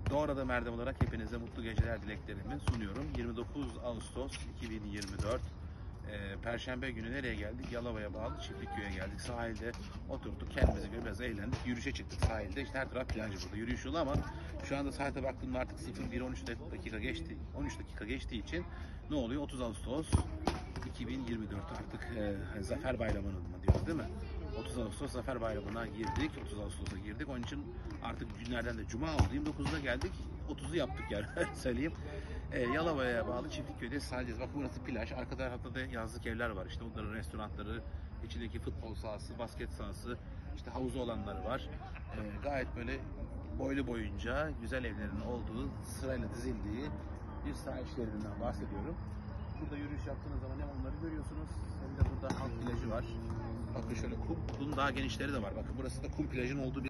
Doğra'da Erdem olarak hepinize mutlu geceler dileklerimi sunuyorum. 29 Ağustos 2024 Perşembe günü nereye geldik? Yalova'ya bağlı Çiftlikköy'e geldik. Sahilde oturduk, kendimize göre biraz eğlendik. Yürüyüşe çıktık sahilde. İşte her taraf plaj burada. Yürüyüş yolu ama şu anda saate baktığımda artık 01:13 dakika geçti. 13 dakika geçtiği için ne oluyor? 30 Ağustos 2024 artık Zafer Bayramı'nın mı diyoruz değil mi? 30 Ağustos Zafer Bayramı'na girdik. 30 Ağustos'a girdik. Onun için artık günlerden de Cuma oldu. 29'da geldik. 30'u yaptık yani söyleyeyim. Yalova'ya bağlı Çiftlikköy'de sahildeyiz. Bak burası plaj. Arka tarafta da yazlık evler var. İşte onların restoranları, içindeki futbol sahası, basket sahası, işte havuzu olanları var. Gayet böyle boylu boyunca güzel evlerin olduğu, sırayla dizildiği bir sahil şeridinden bahsediyorum. Burada yürüyüş yaptığınız zaman hem onları görüyorsunuz hem de burada halk plajı var. Bakın şöyle kum daha genişleri de var. Bakın burası da kum plajın olduğu bir